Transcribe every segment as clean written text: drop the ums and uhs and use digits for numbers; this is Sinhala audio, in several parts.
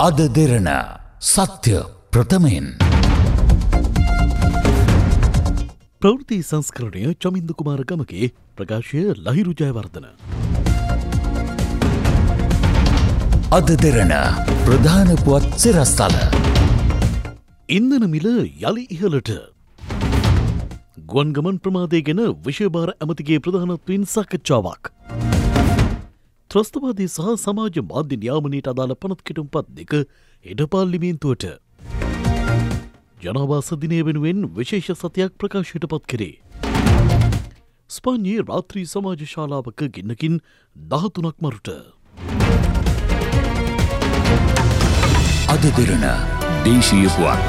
AdaDerana සත්‍ය ප්‍රථමයෙන් ප්‍රවෘත්ති සංස්කරණය චමින්ද කුමාර ගමගේ ප්‍රකාශය ලහිරු ජයවර්ධන. AdaDerana ප්‍රධාන පුවත් සිරස්තල. ඉන්ධන මිල යළි ඉහළට. ගුවන් ගමන් ප්‍රමාදය ගැන විෂයභාර ඇමතිගේ ප්‍රධානත්වයෙන් සාකච්ඡාවක්. ත්‍රස්තවාදී සහ සමාජ මාධ්‍ය නියාමනයට අදාළ පනත් කෙටුම්පත් දෙක හෙට පාර්ලිමේන්තුවට. ජනවාස දිනය වෙනුවෙන් විශේෂ සතියක් ප්‍රකාශයට පත් කරේ. ස්පාඤ්ඤයේ රාත්‍රී සමාජ ශාලාවක ගින්නකින් 13ක් මරුට. AdaDerana දේශීය පුවත්.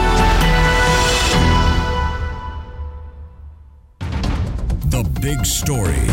The big story.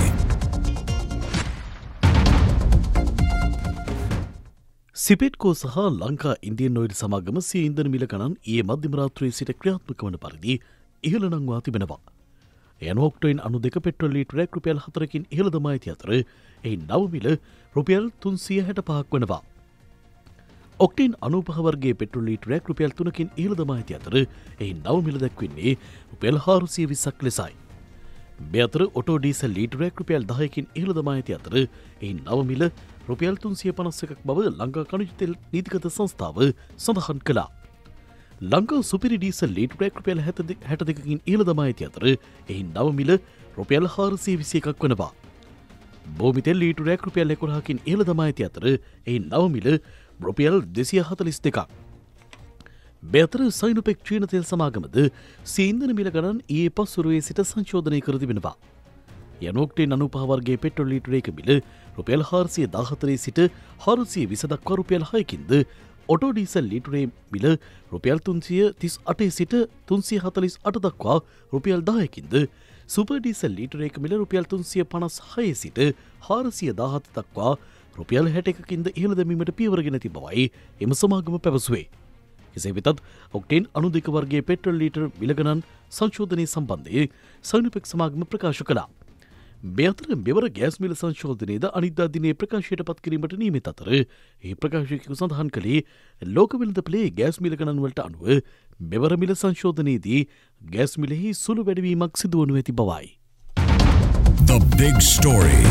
සිපෙට්කෝ සහ ලංකා ඉන්දියන් ඔයිල් සමාගම සිය ඉන්ධන මිල ගණන් ඊයේ මධ්‍යම රාත්‍රියේ සිට ක්‍රියාත්මක වන පරිදි ඉහළ නංවා තිබෙනවා. එය ඔක්ටෝයින් 92 පෙට්‍රල් ලීටරයක් රුපියල් 4කින් ඉහළ දමා ඇති අතර එහි නව මිල රුපියල් 365ක් වනවා. ඔක්ටේන් 95 වර්ගයේ පෙට්‍රල් ලීටරයක් රුපියල් 3කින් ඉහළ දමා ඇති අතර එහි නව මිල දක්වන්නේ රුපියල් 420ක් ලෙසයි. මේ අතර ඔටෝ ඩීසල් ලීටරයක් රුපියල් 10කින් ඉහළ දමා ඇති අතර එහි නව මිල රුපියල් 351ක් බව ලංකා කණජ තෙල් නීතිගත සංස්ථාව සඳහන් කළා. ලංකා සුපිරි ඩීසල් ලීටරයක් රුපියල් 62කින් ඉහළ දමා ඇති අතර එහි නව මිල රුපියල් 421ක් වනවා. භූමි තෙල් ලීටරයක් රුපියල් 11කින් ඉහළ දමා ඇති අතර එහි නව මිල රුපියල් 242ක්. මේ අතර සයිනොපෙක් චීන තෙල් සමාගමද සිය ඉන්ධන මිල ගණන් ඊයේ පස්වරුවේ සිට සංශෝධනය කර තිබෙනවා. යනෝක්ටේන් 95 වර්ගයේ පෙට්‍රල් ලීටරයක මිල රුපියල් 414 සිට 420 දක්වා රුපියල් 6කින්ද ඔටෝ ඩීසල් ලීටරයේ මිල රුපියල් 338 සිට 348 දක්වා රුපියල් 10කින්ද සුපර් ඩීසල් ලීටරයක මිල රුපියල් 356 සිට 417 දක්වා රුපියල් 61කින්ද ඉහළ දැමීමට පියවරගෙන ඇති බවයි එම සමාගම පැවසුවේ. කෙසේ වෙතත් ඔක්ටේන් 92 වර්ගයේ පෙට්‍රල් ලීටර මිල ගණන් සංශෝධනය සම්බන්ධයෙන් සයිනොපෙක් සමාගම ප්‍රකාශ කළා. මේ අතර මෙවර ගෑස් මිල සංශෝධනයේද අනිද්දා දිනේ ප්‍රකාශයට පත් කිරීමට නියමිත අතර ඒ ප්‍රකාශකයෙකු සඳහන් කළේ ලෝක වෙළඳපොලේ ගෑස් මිල ගණන් වලට අනුව මෙවර මිල සංශෝධනයේදී ගෑස් මිලෙහි සුළු වැඩිවීමක් සිදු වනු ඇති බවයි. The big story.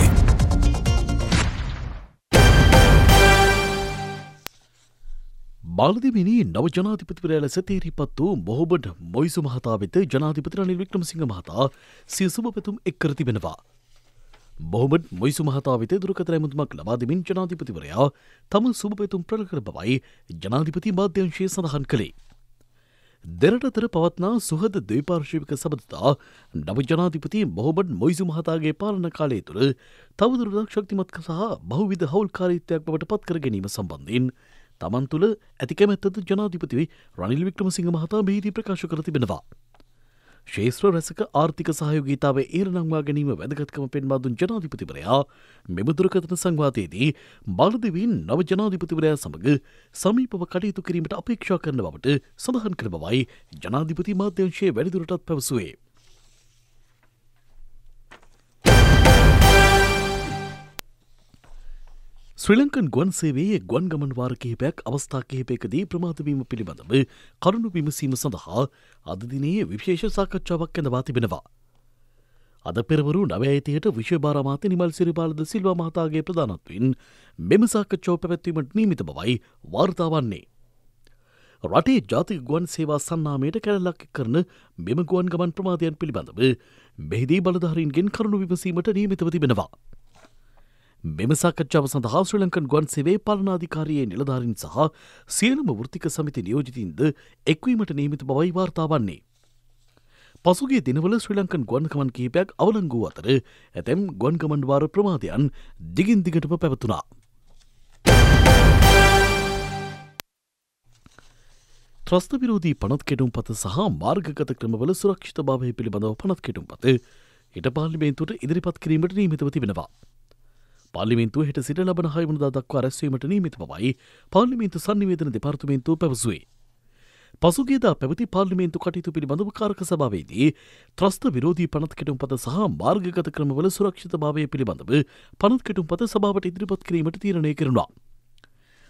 මාලදිවයිනි නව ජනාධිපතිවරයා ලෙස තේරීපත් වූ මොහොමඩ් මොයිසු මහතා වෙත ජනාධිපති රනිල් වික්‍රමසිංහ මහතා සිය සුබ පැතුම් එක් කර තිබෙනවා. මොහොමඩ් මොයිසු මහතා වෙත දුරකථන ඇමතුමක් ලබා දෙමින් ජනාධිපතිවරයා තම සුබ පැතුම් ප්‍රකටන කළ බවයි ජනාධිපති මාධ්‍යංශය සඳහන් කළේ. දෙරට අතර පවත්නා සුහද ද්විපාර්ශ්වික සබඳතා නව ජනාධිපති මොහොමඩ් මොයිසු මහතාගේ පාලන කාලය තුළ තවදුරටත් ශක්තිමත් සහ බහුවිධ හවුල්කාරීත්වයක් බවට පත් කර ගැනීම සම්බන්ධයෙන් තමන් තුළ ඇති කැමැත්තද ජනාධිපති රනිල් වික්‍රමසිංහ මහතා මෙහිදී ප්‍රකාශ කර තිබෙනවා. ශේෂ්ත්‍ර රැසක ආර්ථික සහයෝගීතාවය ඉහළ නංවා ගැනීම වැදගත්කම පෙන්වා දුන් ජනාධිපතිවරයා මෙම දුරකථන සංවාදයේදී මාලදිවයින් නව ජනාධිපතිවරයා සමග සමීපව කටයුතු කිරීමට අපේක්ෂා කරන බවට සඳහන් කළ බවයි ජනාධිපති මාධ්‍යංශයේ වැඩිදුරටත් පැවසුවේ. ශ්‍රී ලංකන් ගුවන් සේවයේ ගුවන් ගමන් වාර කිහිපයක් අවස්ථා කිහිපයකදී ප්‍රමාද වීම පිළිබඳව කරුණු විමසීම සඳහා අද දිනේ විශේෂ සාකච්ඡාවක් ඇඳවා තිබෙනවා. අද පෙරවරු 9:30ට විෂයභාර අමාත්‍ය නිමල් සිරිපාල ද සිල්වා මහතාගේ ප්‍රධානත්වයෙන් මෙම සාකච්ඡාව පැවැත්වීමට නියමිත බවයි වාර්තා වන්නේ. රටේ ජාතික ගුවන් සේවා සන්නාමයට කැරැල්ලක් කරන මෙම ගුවන් ගමන් ප්‍රමාදයන් පිළිබඳව මෙහිදී බලධාරීන්ගෙන් කරුණු විමසීමට නියමිතව තිබෙනවා. මෙම සාකච්ඡාව සඳහා ශ්‍රී ලංකන් ගුවන් සේවයේ පාලනාධිකාරියේ නිලධාරීන් සහ සියලුම වෘත්තික සමිති නියෝජිතින්ද එක්වීමට නියමිත බවයි වාර්තා වන්නේ. පසුගිය දිනවල ශ්‍රී ලංකන් ගුවන් ගමන් කිහිපයක් අවලංගු වූ අතර ඇතැම් ගුවන් ගමන් වාර ප්‍රමාදයන් දිගින් දිගටම පැවතුණා. ත්‍රස්ත විරෝධී පනත් කෙටුම්පත සහ මාර්ගගත ක්‍රමවල සුරක්ෂිතභාවය පිළිබඳව පනත් කෙටුම්පත හෙට පාර්ලිමේන්තුවට ඉදිරිපත් කිරීමට නියමිතව තිබෙනවා. පාර්ලිමේන්තුව හෙට සිට ලබන 6 වෙනිදා දක්වා රැස්වීමට නියමිත බවයි පාර්ලිමේන්තු සංනිවේදන දෙපාර්තමේන්තුව පැවසුවේ. පසුගියදා පැවති පාර්ලිමේන්තු කටයුතු පිළිබඳව කාරක සභාවේදී ත්‍රස්ත විරෝධී පනත් කෙටුම්පත සහ මාර්ගගත ක්‍රමවල සුරක්ෂිතභාවය පිළිබඳව පනත් කෙටුම්පත සභාවට ඉදිරිපත් කිරීමට තීරණය කෙරුණා.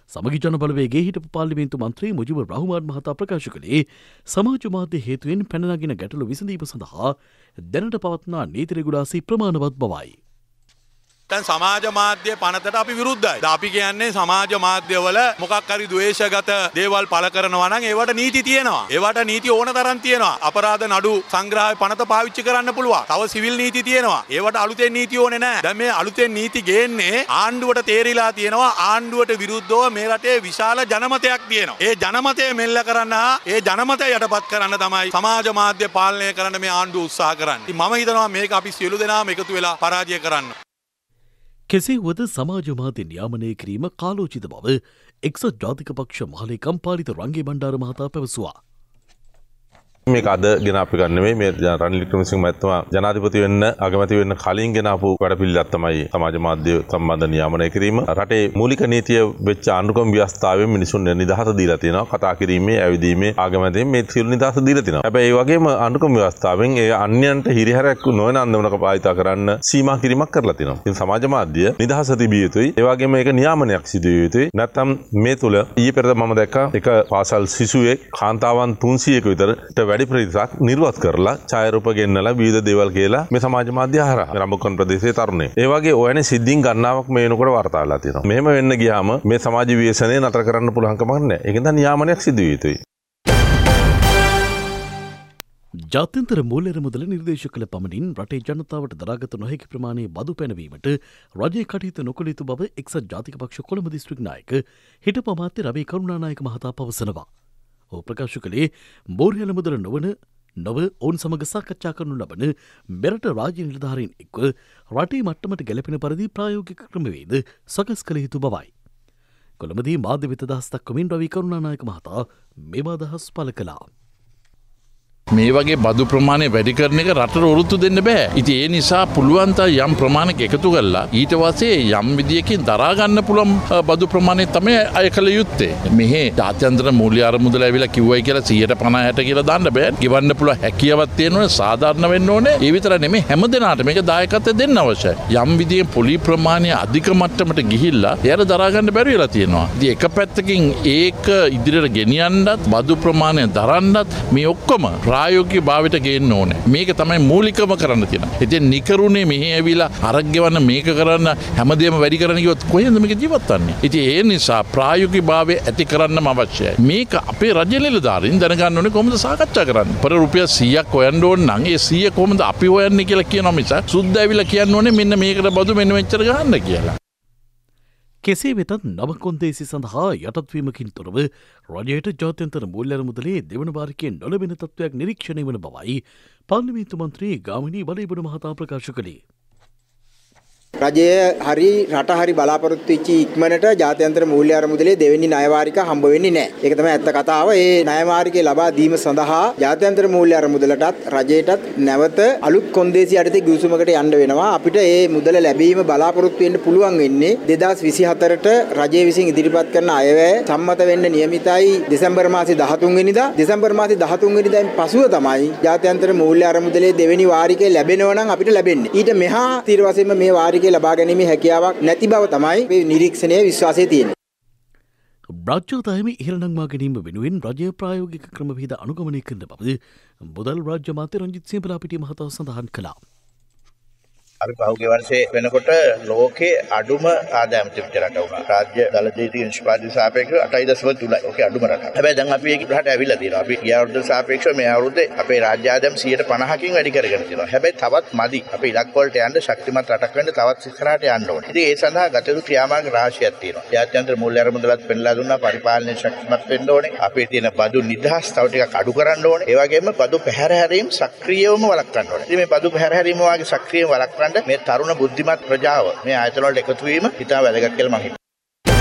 සමගි ජන බලවේගයේ හිටපු පාර්ලිමේන්තු මන්ත්‍රී මුජිබුර් රහ්මාන් මහතා ප්‍රකාශ කළේ සමාජ මාධ්‍ය හේතුවෙන් පැන නගින ගැටලු විසඳීම සඳහා දැනට පවත්නා නීති රෙගුලාසි ප්‍රමාණවත් බවයි. දැන් සමාජ මාධ්‍ය පනතට අපි විරුද්ධයි. අපි කියන්නේ සමාජ මාධ්‍යවල මොකක් හරි ද්වේෂගත දේවල් පළ කරනවා නම් ඒවට නීති තියෙනවා. ඒවට නීති ඕන තරම් තියෙනවා. අපරාධ නඩු සංග්‍රහය පනත පාවිච්චි කරන්න පුළුවන්. තව සිවිල් නීති තියෙනවා. ඒවට අලුතෙන් නීති ඕනේ නැහැ. දැන් මේ අලුතෙන් නීති ගේන්නේ ආණ්ඩුවට තේරිලා තියෙනවා. ආණ්ඩුවට විරුද්ධව මේ රටේ විශාල ජනමතයක් තියෙනවා. ඒ ජනමතය මෙල්ල කරන්න ඒ ජනමතය යටපත් කරන්න තමයි සමාජ මාධ්‍ය පාලනය කරන්න මේ ආණ්ඩුව උත්සාහ කරන්නේ. මම හිතනවා මේක අපි සියලු දෙනාම එකතු වෙලා පරාජය කරන්න. කෙසේ වුවද සමාජ මාධ්‍ය නියාමනය කිරීම කාලෝචිත බව එක්සත් ජාතික පක්ෂ මහලේකම් පාලිත රංගේ බණ්ඩාර මහතා පැවසුවා. මේක අද ගෙන අපි ගන්නෙමේ මේ රනිල් වික්‍රමසිංහ මහත්මයා ජනාධිපති වෙන්න අගමැති වෙන්න කලින් ගෙන ආපු වැඩපිළිවෙලක් තමයි සමාජ මාධ්‍ය සම්බන්ධ නියාමනය කිරීම. රටේ මූලික නීතිය වෙච්ච ආණ්ඩුක්‍රම ව්‍යවස්ථාවෙන් මිනිසුන් නිදහස දීලා තියෙනවා. කතා කිරීමේ, ඇවිදීමේ, ආගමැදීමේ මේ සියලු නිදහස දීලා තියෙනවා. හැබැයි ඒ වගේම ආණ්ඩුක්‍රම ව්‍යවස්ථාවෙන් ඒ අන්‍යයන්ට හිරිහැරයක් නොවන අන්දමනක භාවිතා කරන්න සීමා කිරීමක් කරලා තියෙනවා. ඉතින් සමාජ මාධ්‍ය නිදහස තිබිය යුතුයි. ඒ වගේම ඒක නියාමනයක් සිදු විය යුතුයි. නැත්නම් මේ තුල ඊයේ පෙරේද මම දැක්කා එක පාසල් සිසුවෙක් කාන්තාවන් 300ක විතර වැඩි ප්‍රතිශතක් නිර්වත් කරලා ඡායාරූප ගෙන්නලා විවිධ දේවල් කියලා මේ සමාජ මාධ්‍ය හරහා රම්බුකන් ප්‍රදේශයේ තරුණේ. ඒ වගේ ඔයනේ සිද්ධීන් ගණනාවක් මේ වෙනකොට වාර්තා වෙලා තියෙනවා. මෙහෙම වෙන්න ගියාම මේ සමාජ විවේචනය නතර කරන්න පුළුවන් කමක් නැහැ. ඒකෙන් තමයි නියාමනයක් සිදු විය යුතුයි. ජාත්‍යන්තර මූල්‍ය මුදල නිර්දේශ කළ පමණින් රටේ ජනතාවට දරාගත නොහැකි ප්‍රමාණයේ බදු පැනවීමට රජය කටයුතු නොකළ යුතු බව එක්සත් ජාතික පක්ෂ කොළඹ දිස්ත්‍රික් නායක හිටපු අමාත්‍ය රවී කරුණානායක මහතා පවසනවා. ඔහු ප්‍රකාශ කළේ මූල්‍ය මුදල නොව ඔවුන් සමග සාකච්ඡා කරනු ලබන මෙරට රාජ්‍ය නිලධාරීන් එක්ව රටේ මට්ටමට ගැලපෙන පරිදි ප්‍රායෝගික ක්‍රමවේද සකස් කළ යුතු බවයි. කොළඹදී මාධ්‍ය වෙත අදහස් දක්වමින් රවී කරුණානායක මහතා මෙම අදහස් පළ කළා. මේ වගේ බදු ප්‍රමාණය වැඩි කරන එක රටට ඔරුත්තු දෙන්න බෑ. ඉතින් ඒ නිසා පුළුවන් තරම් යම් ප්‍රමාණයක එකතු කරලා ඊට පස්සේ යම් විදියකින් දරා ගන්න පුළුවන් බදු ප්‍රමාණය තමයි අය කළ යුත්තේ. මෙහි ජාත්‍යන්තර මූල්‍ය අරමුදල ඇවිල්ලා කිව්වයි කියලා 150 60 කියලා දාන්න බෑ. ගෙවන්න පුළුවන් හැකියාවක් තියෙනවනේ, සාධාරණ වෙන්න ඕනේ. ඒ විතර නෙමෙයි හැම දෙනාට මේක දායකත්වය දෙන්න අවශ්‍යයි. යම් විදියෙන් පොලි ප්‍රමාණය අධික මට්ටමට ගිහිල්ලා එයාට දරා ගන්න බැරි වෙලා තියෙනවා. ඉතින් එක පැත්තකින් ඒක ඉදිරියට ගෙනියන්නත් බදු ප්‍රමාණය දරන්නත් මේ ඔක්කොම ප්‍රායෝගික භාවයට ගේන්න ඕනේ. මේක තමයි මූලිකම කරන්න තියෙන. ඉතින් නිකරුණේ මෙහි ඇවිලා අරක් ගෙවන්න මේක කරන්න හැමදේම වැඩි කරන්න කිව්වොත් කොහෙන්ද මේක ජීවත් වෙන්නේ? ඉතින් ඒ නිසා ප්‍රායෝගික භාවය ඇති කරන්නම අවශ්‍යයි. මේක අපේ රජ නිලධාරීන් දැනගන්න ඕනේ කොහොමද සාකච්ඡා කරන්නේ. පෙර රුපියල් 100ක් හොයන්න ඕන නම් ඒ 100 කොහොමද අපි හොයන්නේ කියලා කියනවා මිස සුද්ධ ඇවිලා කියන්න ඕනේ මෙන්න මේකට බදු මෙන්න මෙච්චර ගහන්න කියලා. කෙසේ වෙතත් නව කොන්දේසි සඳහා යටත්වීමකින් තොරව රජයට ජාත්‍යන්තර මූල්‍ය මුදලේ දෙවන වාරිකයෙන් නොලැබෙන තත්ත්වයක් නිරීක්ෂණය වන බවයි පාර්ලිමේන්තු මන්ත්‍රී ගාමිණී බලයිබඩ මහතා ප්‍රකාශ කළේ. රජය හරි රට හරි බලාපොරොත්තු වෙච්ච ඉක්මනට ජාත්‍යන්තර මූල්‍ය අරමුදලේ දෙවෙනි ණය වාරික හම්බ වෙන්නේ නැහැ. ඒක තමයි ඇත්ත කතාව. ඒ ණය වාරිකේ ලබා දීම සඳහා ජාත්‍යන්තර මූල්‍ය අරමුදලටත් රජයටත් නැවත අලුත් කොන්දේසි යටතේ ගිවිසුමකට යන්න වෙනවා. අපිට මේ මුදල ලැබීම බලාපොරොත්තු වෙන්න පුළුවන් වෙන්නේ 2024ට රජය විසින් ඉදිරිපත් කරන අයවැය සම්මත වෙන්න නියමිතයි දෙසැම්බර් මාසේ 13 වෙනිදා. දෙසැම්බර් මාසේ 13 වෙනිදායින් පසුව තමයි ජාත්‍යන්තර මූල්‍ය අරමුදලේ දෙවෙනි වාරිකේ ලැබෙනවා නම් අපිට ලැබෙන්නේ. ඊට මෙහා තීර වශයෙන්ම මේ වාරිකේ ලබා ගැනීමේ හැකියාවක් නැති බව තමයි මේ නිරීක්ෂණයේ විශ්වාසය තියෙන්නේ. රාජ්‍යෝතයම ඉහළ නංවා ගැනීම වෙනුවෙන් රජය ප්‍රායෝගික ක්‍රමවේද අනුගමනය කරන බව මුදල් රාජ්‍ය අමාත්‍ය රංජිත් සියඹලාපිටිය මහතා සඳහන් කළා. අපි පහුගිය වර්ෂයේ වෙනකොට ලෝකේ අඩුම ආදායම් තිබිච්ච රට වුණා. රාජ්‍ය දළදීති නිෂ්පාදනය සාපේක්ෂව 8.3යි. ඕකේ අඩුම රට. හැබැයි දැන් අපි ඒක රට ඇවිල්ලා තියෙනවා. අපි ගිය අවුරුද්දට සාපේක්ෂව මේ අවුරුද්දේ අපේ රාජ්‍ය ආදායම් 150කින් වැඩි කරගෙන තියෙනවා. හැබැයි තවත් මදි. අපි ඉලක්ක වලට යන්න ශක්තිමත් රටක් වෙන්න තවත් ඉස්සරහට යන්න ඕනේ. ඉතින් ඒ සඳහා ගත යුතු ක්‍රියාමාර්ග රාශියක් තියෙනවා. ජාත්‍යන්තර මූල්‍ය අරමුදලත් පෙන්ලා දුන්නා පරිපාලනය ශක්තිමත් වෙන්න ඕනේ. අපේ තියෙන බදු නිදහස් තව ටිකක් අඩු කරන්න ඕනේ. ඒ වගේම බදු පැහැරහැරීම් සක්‍රියවම වළක්වන්න ඕනේ. ඉතින් මේ බදු පැහැරහැරීම වාගේ සක්‍රියව වළක්වන්න මේ තරුණ බුද්ධිමත් ප්‍රජාව මේ ආයතන වලට එකතු වීම ඉතා වැදගත් කියලා මම හිතනවා.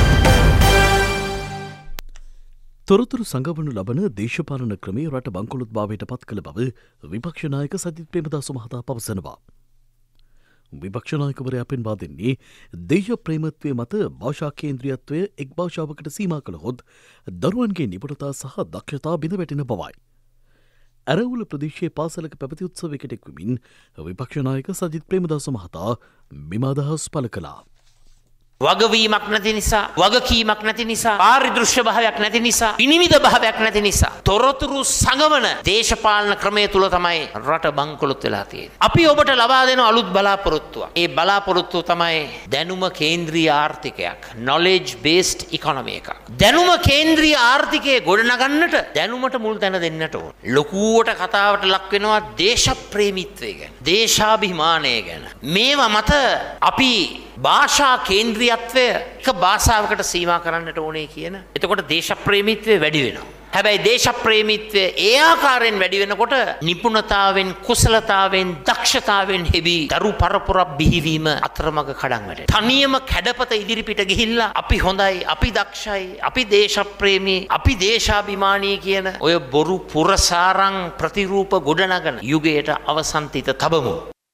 තොරතුරු සංගවනු ලබන දේශපාලන ක්‍රමයේ රට බංකොලොත්භාවයට පත් කළ බව විපක්ෂ නායක සජිත් ප්‍රේමදාස මහතා පවසනවා. විපක්ෂ නායකවරයා පෙන්වා දෙන්නේ දේශ ප්‍රේමත්වයේ මත භාෂා කේන්ද්‍රීයත්වය එක් භාෂාවකට සීමා කළහොත් දරුවන්ගේ නිපුණතා සහ දක්ෂතා බිඳ වැටෙන බවයි. ඇරවුල ප්‍රදේශයේ පාසලක පැවති උත්සවයකට එක්වමින් විපක්ෂ නායක සජිත් ප්‍රේමදාස මහතා මෙම අදහස් පළ කළා. වගවීමක් නැති නිසා, වගකීමක් නැති නිසා, පාරිදෘශ්‍ය භාවයක් නැති නිසා, විනිවිද භාවයක් නැති නිසා තොරතුරු සංගමන දේශපාලන ක්‍රමය තුල තමයි රට බංකොලොත් වෙලා තියෙන්නේ. අපි ඔබට ලබා දෙන අලුත් බලාපොරොත්තුවක්. ඒ බලාපොරොත්තුව තමයි දැනුම කේන්ද්‍රීය ආර්ථිකයක්, knowledge based economy එකක්. දැනුම කේන්ද්‍රීය ආර්ථිකයේ ගොඩනගන්නට දැනුමට මුල් තැන දෙන්නට ඕන. ලොකුවට කතාවට ලක් වෙනවා දේශප්‍රේමීත්වය ගැන, දේශාභිමානය ගැන. මේවා මත අපි භාෂා කේන්ද්‍රීයත්වය එක භාෂාවකට සීමා කරන්නට ඕනේ කියන. එතකොට දේශප්‍රේමීත්වය වැඩි වෙනවා. හැබැයි දේශප්‍රේමීත්වය ඒ ආකාරයෙන් වැඩි වෙනකොට නිපුණතාවෙන්, කුසලතාවෙන්, දක්ෂතාවෙන් හෙබි දරු පරපුරක් බිහිවීම අතරමඟ කඩන් වැටෙනවා. තනියම කැඩපත ඉදිරිපිට ගිහිල්ලා අපි හොඳයි, අපි දක්ෂයි, අපි දේශප්‍රේමී, අපි දේශාභිමානී කියන ඔය බොරු පුරසාරං ප්‍රතිරූප ගොඩනගන යුගයට අවසන්තිත තබමු.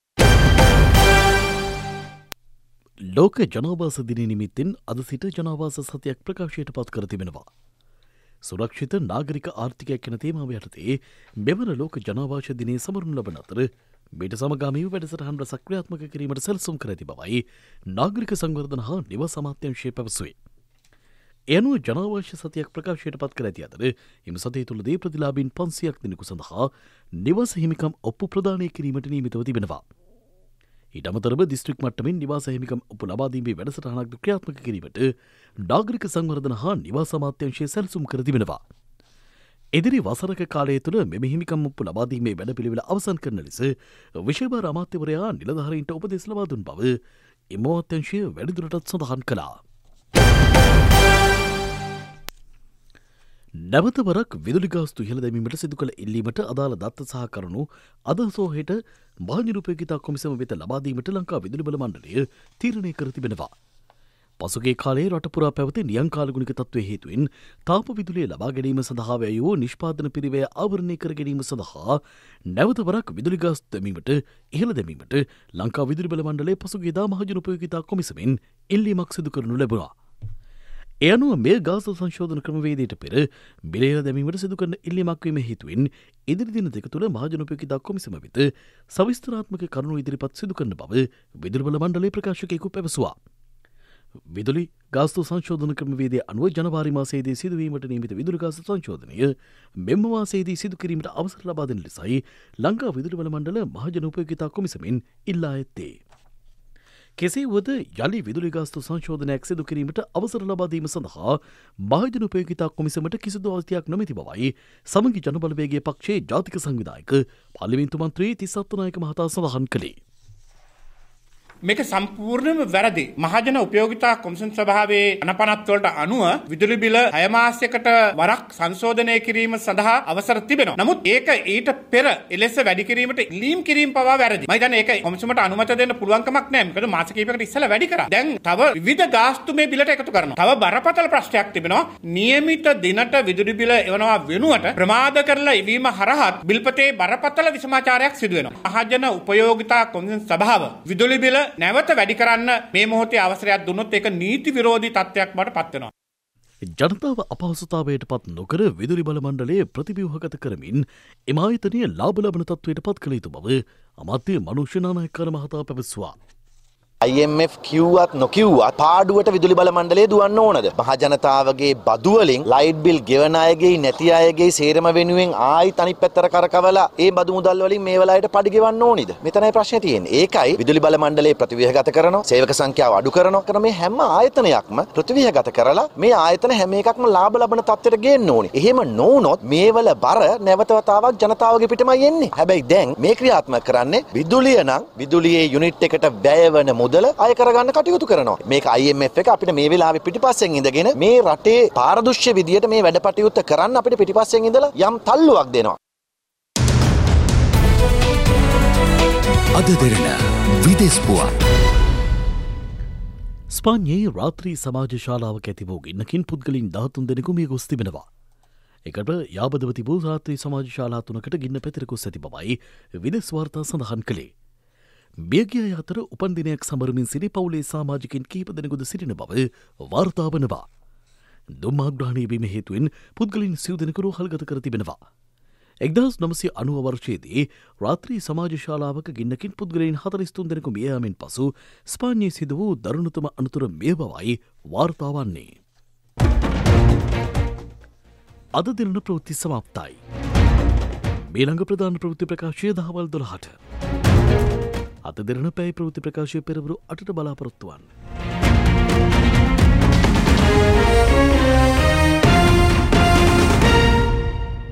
ලෝක ජනවාස දිනය නිමිත්තෙන් අද සිට ජනවාස සතියක් ප්‍රකාශයට පත් කර තිබෙනවා. සුරක්ෂිත නාගරික ආර්ථිකයක් යන තේමාව යටතේ මෙවර ලෝක ජනවාස දිනය සමරනු ලබන අතර මීට සමගාමීව වැඩසටහන් රැසක් ක්‍රියාත්මක කිරීමට සැලසුම් කර ඇති බවයි නාගරික සංවර්ධන හා නිවාස අමාත්‍යාංශය පැවසුවේ. ඒ අනුව ජනවාස සතියක් ප්‍රකාශයට පත් කර ඇති අතර එම සතිය තුළදී ප්‍රතිලාභීන් 500ක් දෙනෙකු සඳහා නිවාස හිමිකම් ඔප්පු ප්‍රදානය කිරීමට නියමිතව තිබෙනවා. ඊට අමතරව දිස්ත්‍රික් මට්ටමින් නිවාස හිමිකම් ඔප්පු ලබා දීමේ වැඩසටහනක් ක්‍රියාත්මක කිරීමට නාගරික සංවර්ධන හා නිවාස අමාත්‍යාංශය සැලසුම් කර තිබෙනවා. ඉදිරි වසරක කාලය තුළ මෙම හිමිකම් ඔප්පු ලබා දීමේ වැඩපිළිවෙල අවසන් කරන ලෙස විශේෂ අමාත්‍යවරයා නිලධාරීන්ට උපදෙස් ලබා දුන් බව එම අමාත්‍යාංශය වැඩිදුරටත් සඳහන් කළා. නැවත වරක් විදුලි ගාස්තු ඉහළ දැමීමට සිදු කළ ඉල්ලීමට අදාළ දත්ත සහ කරුණු අද සෝහෙට මහජනෝපයෝගිතා කොමිසම වෙත ලබා දීමට ලංකා විදුලි බල මණ්ඩලය තීරණය කර තිබෙනවා. පසුගිය කාලයේ රට පුරා පැවති නියංකාලගුණික තත්ත්වයේ හේතුවෙන් තාප විදුලිය ලබා ගැනීම සඳහා වැය වූ නිෂ්පාදන පිරිවැය ආවරණය කර ගැනීම සඳහා නැවත වරක් විදුලි ගාස්තු දැමීමට ඉහළ දැමීමට ලංකා විදුලි බල මණ්ඩලය පසුගියදා මහජනෝපයෝගිතා කොමිසමෙන් ඉල්ලීමක් සිදු කරනු ලැබුණා. ඒ අනුව මේ ගාස්තු සංශෝධන ක්‍රමවේදයට පෙර බිලේල දැමීමට සිදු කරන ඉල්ලීමක් වීම හේතුවෙන් ඉදිරි දින දෙක තුළ මහජනෝපයෝගිතා කොමිසම වෙත සවිස්තරාත්මක කරුණු ඉදිරිපත් සිදු කරන බව විදුලි බල මණ්ඩලයේ ප්‍රකාශකයෙකු පැවසුවා. විදුලි ගාස්තු සංශෝධන ක්‍රමවේදය අනුව ජනවාරි මාසයේදී සිදුවීමට නියමිත විදුලි ගාස්තු සංශෝධනය මෙම මාසයේදී සිදු කිරීමට අවසර ලබා දෙන ලෙසයි ලංකා විදුලි බල මණ්ඩල මහජනෝපයෝගිතා කොමිසමෙන් ඉල්ලා ඇත්තේ. කෙසේ වුවද යළි විදුලි ගාස්තු සංශෝධනයක් සිදු කිරීමට අවසර ලබා දීම සඳහා මහජනෝපයෝගිතා කොමිසමට කිසිදු අවධියක් නොමැති බවයි සමගි ජනබලවේගයේ පක්ෂයේ ජාතික සංවිධායක පාර්ලිමේන්තු මන්ත්‍රී තිස්ස අත්තනායක මහතා සඳහන් කළේ. මේක සම්පූර්ණයෙන්ම වැරදි. මහජන උපයෝගිතා කොමිෂන් සභාවේ අනපනත් වලට අනුව විදුලි බිල 6 මාසයකට වරක් සංශෝධනය කිරීම සඳහා අවසර තිබෙනවා. නමුත් ඒක ඊට පෙර එලෙස වැඩි කිරීමට ඉල්ලීම් කිරීම පවා වැරදි. මම හිතන්නේ ඒක කොමිෂමට අනුමත දෙන්න පුළුවන් කමක් නැහැ. මොකද මාස කිහිපයකට ඉස්සෙල්ලා වැඩි කරා. දැන් තව විවිධ ගාස්තු මේ බිලට එකතු කරනවා. තව බරපතල ප්‍රශ්නයක් තිබෙනවා. නියමිත දිනට විදුලි බිල එවනවා වෙනුවට ප්‍රමාද කරලා ඉවීම හරහත් බිල්පතේ බරපතල විසමාචාරයක් සිදු වෙනවා. මහජන උපයෝගිතා කොමිෂන් සභාව විදුලි බිල නැවත වැඩි කරන්න මේ මොහොතේ අවසරයක් දුන්නොත් ඒක නීති විරෝධී තත්ත්වයක් බවට පත් වෙනවා. ජනතාව අපහසුතාවයට පත් නොකර විදුලි බල මණ්ඩලයේ ප්‍රතිව්‍යුහගත කරමින් එම ආයතනය ලාභ ලබන තත්ත්වයට පත් කළ යුතු බව අමාත්‍ය මනුෂ්‍ය නානායක්කාර මහතා පැවසුවා. IMF කිව්වත් නොකිව්වත් පාඩුවට විදුලි බල මණ්ඩලය දුවන්න ඕනද? මහ ජනතාවගේ බදු වලින් ලයිට් බිල් ගෙවන අයගේ නැති අයගේ සේරම වෙනුවෙන් ආයිත් අනිත් පැත්තට කරකවලා ඒ බදු මුදල් වලින් මේ වෙලාවට පඩි ගෙවන්න ඕනිද? මෙතනයි ප්‍රශ්නේ තියෙන්නේ. ඒකයි විදුලි බල මණ්ඩලයේ ප්‍රතිව්‍යුහගත කරනවා, සේවක සංඛ්‍යාව අඩු කරනවා. මේ හැම ආයතනයක්ම ප්‍රතිව්‍යුහගත කරලා මේ ආයතන හැම එකක්ම ලාභ ලබන තත්ත්වයට ගේන්න ඕනේ. එහෙම නොවුනොත් මේ වල බර නැවත වතාවක් ජනතාවගේ පිටමයි එන්නේ. හැබැයි දැන් මේ ක්‍රියාත්මක කරන්නේ විදුලිය නම් විදුලියේ යුනිට් එකට වැය වෙන මුදල අය කරගන්න කටයුතු කරනවා. මේක IMF එක අපිට මේ වෙලාවේ පිටිපස්සෙන් ඉඳගෙන මේ රටේ පාරදෘශ්‍ය විදියට මේ වැඩපටයුත්ත කරන්න අපිට පිටිපස්සෙන් ඉඳලා යම් තල්ලුවක් දෙනවා. අද දෙරණ විදෙස් පුවත්. ස්පාඤ්ඤයේ රාත්‍රී සමාජ ශාලාවක ඇති වූ ගින්නකින් පුද්ගලයන් 13 දෙනෙකු මිය ගොස් තිබෙනවා. එකට යාබදව තිබූ රාත්‍රී සමාජ ශාලා 3කට ගින්න පැතිර ගොස් ඇති බවයි විදෙස් වාර්තා සඳහන් කළේ. බියගිය අතර උපන්දිනයක් සමරමින් සිටි පවුලේ සමාජිකින් කිහිප දෙනෙකුද සිටින බව වාර්තා වනවා. දුම්මාග්‍රහණය වීම හේතුවෙන් පුද්ගලයන් සිව් දෙනෙකු රෝහල්ගත කර තිබෙනවා. 1990 වර්ෂයේදී රාත්‍රී සමාජ ශාලාවක ගින්නකින් පුද්ගලයන් 43 දෙනෙකු මිය යාමෙන් පසු ස්පාඤ්ඤයේ සිදු වූ දරුණුතම අනතුර මෙය බවයි වාර්තා වන්නේ. අද දින ප්‍රවෘත්ති සමාප්තයි. මේළඟ ප්‍රධාන ප්‍රවෘත්ති ප්‍රකාශය දහවල් 12ට. අද දින පැය ප්‍රවෘත්ති ප්‍රකාශය පෙරවරු 8ට බලාපොරොත්තු වන්න.